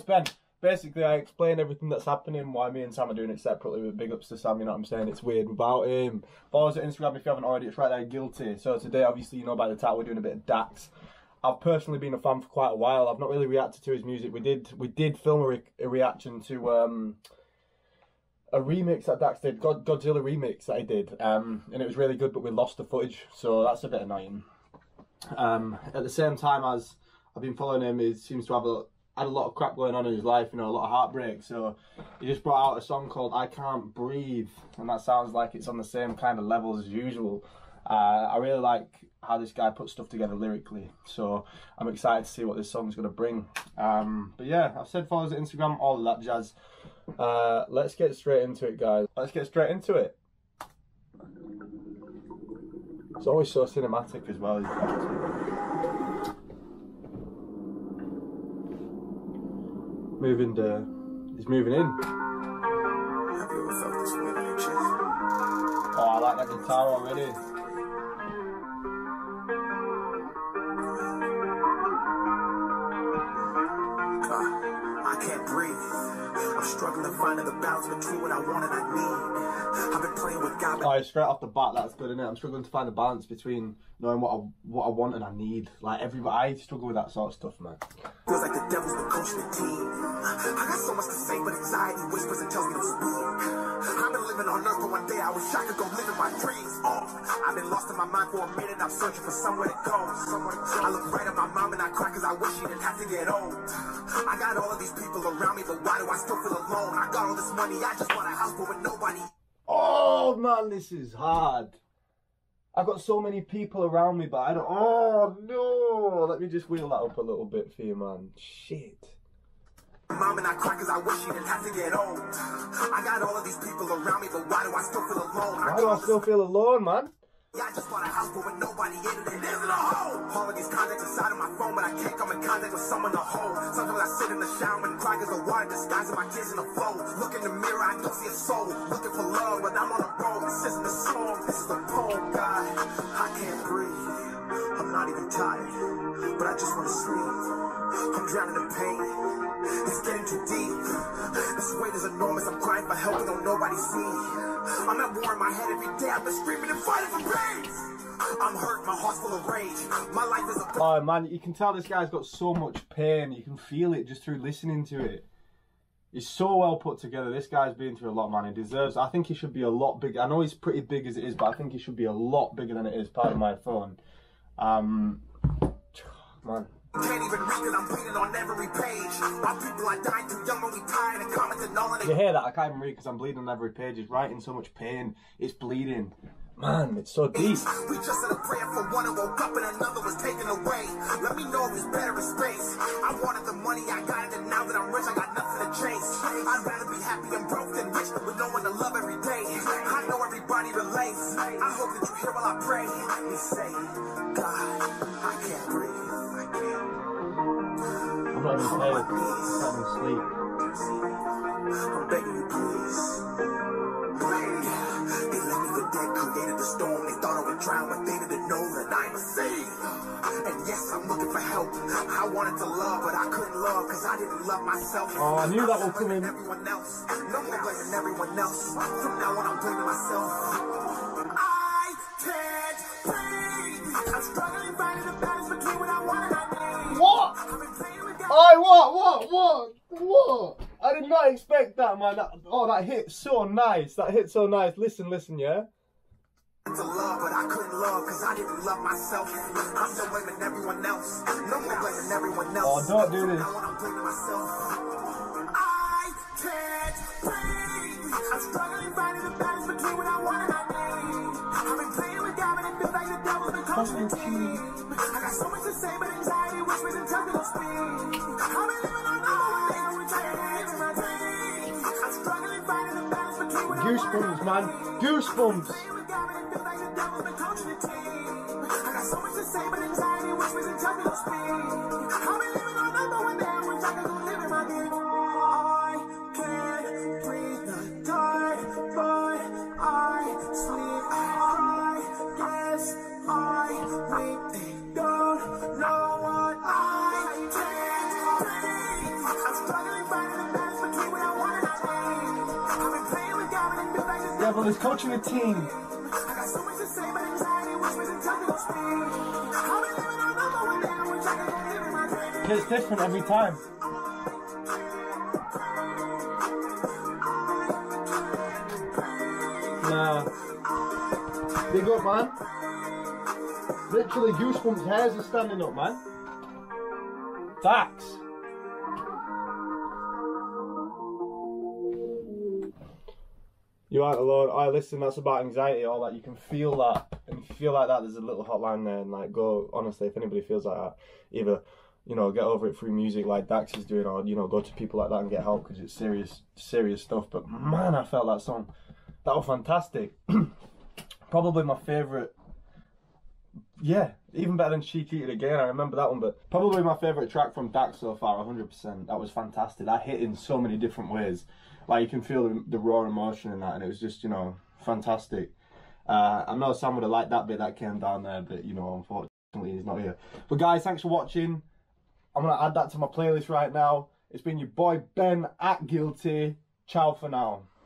Ben. Basically, I explain everything that's happening, why me and Sam are doing it separately, with big ups to Sam, you know what I'm saying? It's weird without him. Follow us at Instagram if you haven't already, it's right there, Guilty. So today, obviously, you know by the title, we're doing a bit of Dax. I've personally been a fan for quite a while. I've not really reacted to his music. We did film a reaction to a remix that Dax did, Godzilla remix that he did, and it was really good, but we lost the footage, so that's a bit annoying. At the same time as I've been following him, he seems to have had a lot of crap going on in his life, you know, a lot of heartbreak. So he just brought out a song called I Can't Breathe, and that sounds like it's on the same kind of levels as usual. I really like how this guy puts stuff together lyrically, so I'm excited to see what this song's going to bring. But yeah, I've said follow us at Instagram, all of that jazz. Let's get straight into it, guys. Let's get straight into it. It's always so cinematic as well. He's moving in. Have you ever felt this way in your chest? Oh, I like that guitar already. I can't breathe. I'm struggling finding the balance between what I want and I need. I've been playing with God. Oh, straight off the bat, that's good, isn't it? I'm struggling to find the balance between knowing what I want and I need. Like everybody, I struggle with that sort of stuff, man. Feels like the devil's been coaching the team. I got so much to say, but anxiety whispers and tells me to speak. I've been living on earth for one day. I wish I could go live in my dreams. Oh, I've been lost in my mind for a minute. I'm searching for somewhere to go. I look right at my mom and I cry because I wish she didn't have to get old. I got all of these people around me, but why do I still feel alone? I got all this money, I just want a house, but with nobody. Oh man, this is hard. I've got so many people around me, but I don't. Oh no! Let me just wheel that up a little bit for you, man. Shit. Mom and I cry because I wish she didn't have to get old. I got all of these people around me, but why do I still feel alone? Why do I still feel alone, man? Yeah, I just want a house, but with nobody in it, it isn't a home. All of these contacts inside of my phone, but I can't come in contact with someone to hold. Sometimes I sit in the shower and cry because the water disguising my tears in the flow. Look in the mirror, I don't see a soul. Looking for love, but I'm on a road. This isn't a song, this is a poem, God. I can't breathe. I'm not even tired, but I just want to sleep. I'm drowning in pain. It's getting too deep. This weight is enormous. I'm crying for help, but don't nobody see. I'm at war in my head every day. I've been screaming and fighting for pain. I'm hurt. My heart's full of rage. My life is a... Oh man, you can tell this guy's got so much pain. You can feel it just through listening to it. He's so well put together. This guy's been through a lot, man. He deserves... I think he should be a lot bigger. I know he's pretty big as it is, but I think he should be a lot bigger than it is. Pardon my phone. Man. Can't even read it, I'm bleeding on every page. My people are dying too young, only tired and commenting all of it. You hear that? I can't even read because I'm bleeding on every page. He's writing so much pain. It's bleeding. Man, it's so deep. We just said a prayer for one and woke up and another was taken away. Let me know who's better in space. I wanted the money, I got it, and now that I'm rich, I got nothing to chase. I'd rather be happy and broke than rich, but with no one to love every day. I know everybody relates. I hope that you hear while I pray. Me say, God, I can't breathe. I'm not even tired. I'm not even sleep. I'm begging you, please. They left me for dead, created the storm. They thought I would drown, but they didn't know that I'm a saint. And yes, I'm looking for help. I wanted to love, but I couldn't love because I didn't love myself. Oh, I knew that would come in. Everyone else. No more blaming everyone else. From now on, I'm blaming myself. I can't breathe. I'm struggling finding the balance between what I want and I need. What? I've been playing with God. What? I did not expect that, man. That hit so nice. That hit so nice. Listen, yeah? To love, but I couldn't love because I didn't love myself. I'm still blaming everyone else. No more blaming everyone else. Oh, don't do this. Now when I'm blaming myself. I can't breathe. I'm struggling finding the balance between what I want and I need. I've been playing with God, but it feels like the devil's been coaching the team. I got so much to say, but anxiety whispers and tells me to speak. I've been living on number one day, I'm living my dreams. I'm struggling finding the balance between what I want and I need. Goosebumps, man. Goosebumps. I got so much to say, but anxiety whispers and tells me to speak. I've been living on number one day, I wish I could go live in my dreams. I can't breathe the dark, but I sleep. I guess I weep. They don't know what I can't breathe. I'm struggling. level is coaching a team. I got so much to say, but anxiety whispers and tell me to speak. I've been living on the going down, which I can live in my dreams. It's different every time. Nah. Big up, man. Literally, Goosebumps hairs are standing up, man. Dax. You aren't alone. I listen, that's about anxiety, all that. You can feel that. And if you feel like that, there's a little hotline there. And, like, go, honestly, if anybody feels like that, either, you know, get over it through music like Dax is doing, or, you know, go to people like that and get help, because it's serious stuff. But, man, I felt that song. That was fantastic. Probably my favourite. Yeah, even better than She Cheated Again. I remember that one, but probably my favourite track from Dax so far, 100%. That was fantastic. That hit in so many different ways. Like, you can feel the raw emotion in that, and it was just, you know, fantastic. I know Sam would have liked that bit that came down there, but, you know, unfortunately he's not here. But guys, thanks for watching. I'm going to add that to my playlist right now. It's been your boy Ben at Guilty. Ciao for now.